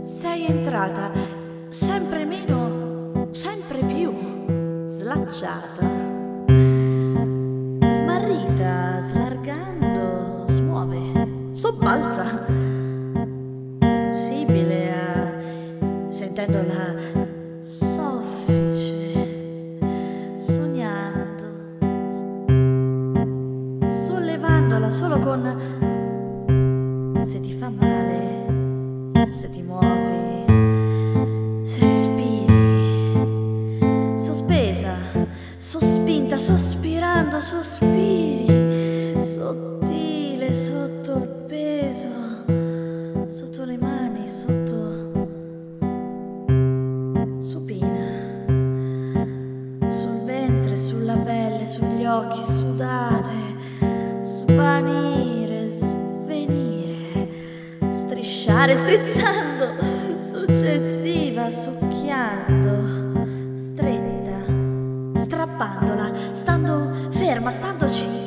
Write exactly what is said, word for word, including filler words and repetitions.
Sei entrata sempre meno, sempre più slacciata, smarrita, slargando, smuove, sobbalza, sensibile a, sentendo la soffice, sognando, sollevandola solo con se ti fa male, se ti muovi, se respiri, sospesa, sospinta, sospirando, sospiri, sottile, sotto il peso, sotto le mani, sotto, supina, sul ventre, sulla pelle, sugli occhi, sudate, svanire, svenire, strisciare, strizzando, successiva, succhiando, stretta, strappandola, stando ferma, standoci